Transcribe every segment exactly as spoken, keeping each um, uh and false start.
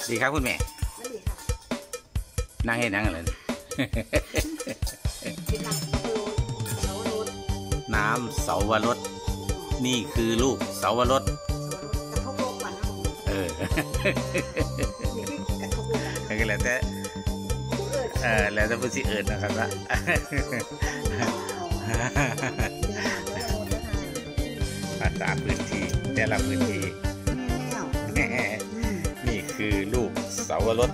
ดีครับคุณแม่ไม่ดีค่ะนั่งให้นั่งอะไรน้ำเสาวรสนี่คือลูกเสาวรสกระทบโลกก่อนนะเออก็แล้วแต่เออแล้วแต่ผู้สิเอิญนะครับว่าภาษาพื้นที่แต่ละพื้นที่นี่คือลูกเสาวรส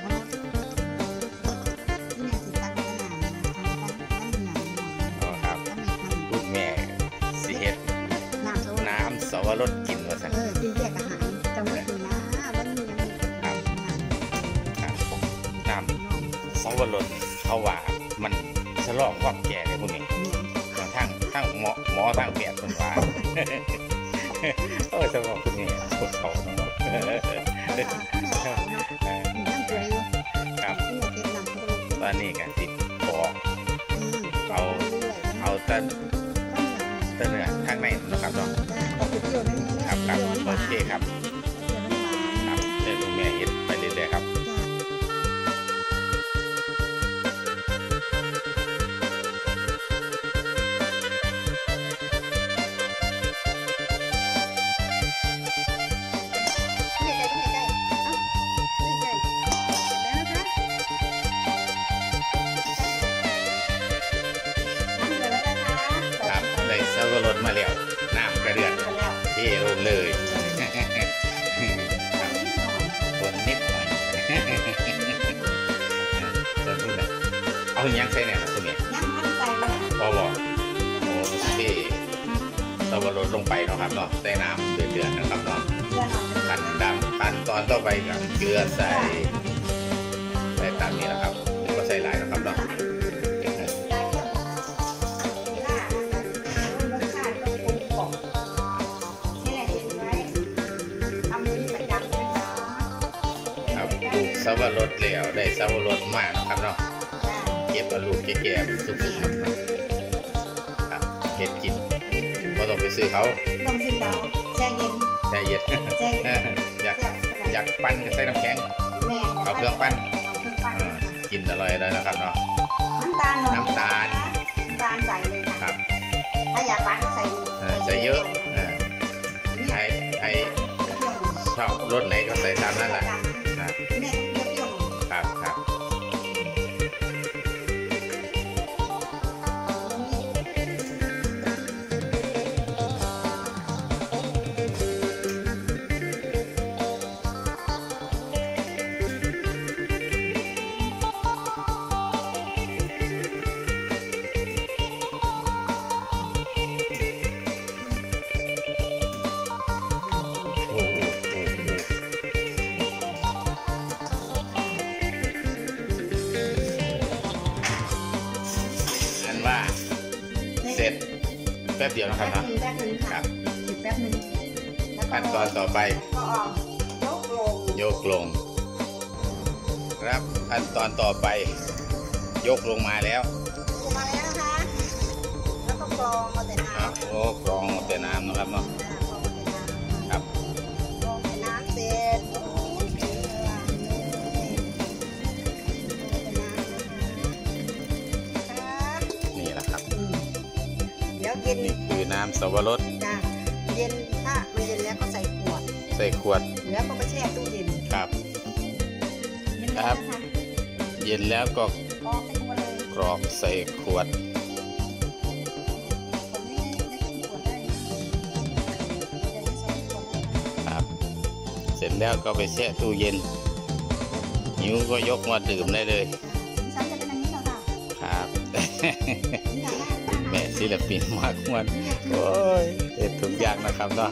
ครับคุณแม่สิเฮ็ดน้ำเสาวรสกินว่าสักเออกินแยกอาหารจำไว้ดีนะว่ามีครับครับน้ำเสาวรสเขาว่ามันชะลอความแก่เลยพวกนี้ทั้งทั้งหมอหมอทั้งแพทย์คนว่าโอ้สมองคุณนี่ปวดเขาเนาะครับตอนนี้กันติดปอกเอาเอาต้นต้นเนื้อข้างในนะครับเนาะครับครับโอเคครับครับเดี๋ยวดูแม่เห็นไปเรื่อยๆครับเสาวรสมาแล้วน้ำกระเดือดเทลงเลยคนนิดหน่อยคนพูดนะเอาอย่างใส่เนี่ยนะคุณเนี่ยพอบอกโอ้เทเสาวรสลงไปเนาะครับเนาะใส่น้ำเดือดๆนะครับเนาะขั้นดำขั้นตอนต่อไปกับเกลือใส่ใส่ตามนี้นะครับก็ใส่หลายนะครับเนาะเสาวรสเหลวได้เสาวรสมากนะครับเนาะเก็บเอาลูกแก่ๆสุกๆครับเห็ดกินก็ต้องไปซื้อเขาต้องซื้อเขาแช่เย็นแช่เย็นอยากอยากปั้นก็ใส่น้ำแข็งเอาเครื่องปั้นกินอร่อยเลยนะครับเนาะน้ำตาลน้ำตาลน้ำตาลใส่เลยครับถ้าอยากปั้นก็ใส่ใส่เยอะให้ให้ชอบรสไหนก็ใส่ตามนั้นแหละครับครับเสร็จแป๊บเดียวนะครับนะแป๊บนึงครับแป๊บนึงขั้นตอนต่อไปยกลงครับขั้นตอนต่อไปยกลงมาแล้วลงมาแล้วนะคะแล้วก็กรองเอาแต่น้ำโอ้กรองเอาแต่น้ำนะครับเนาะครับกรองแต่น้ำเสร็จนี่แหละครับเดี๋ยวเย็นนี่คือน้ำเสาวรสจ้ะเย็นถ้ามันเย็นแล้วก็ใส่ขวดใส่ขวดแล้วก็ไปแช่ตู้เย็นครับครับเย็นแล้วก็กรอกใส่ขวดครับเสร็จแล้วก็ไปแช่ตู้เย็นหิวก็ยกมาดื่มได้เลยครับแม่ศิลปินมากมันโอ้ยเด็ดทุกอย่างนะครับเนาะ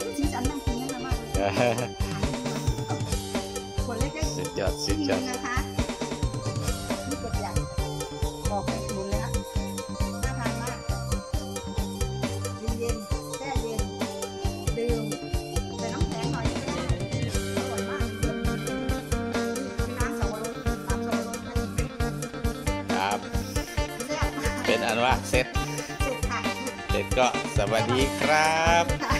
สุดยอดสุดยอดนี่กดใหญ่บอกให้หมุนเลยนะน่าทานมากเย็นๆแช่เย็นดื่มใส่น้ำแข็งหน่อยอร่อยมากน้ำเสาวรสน้ำเสาวรสครับเป็นอันว่าเสร็จเสร็จก็สวัสดีครับ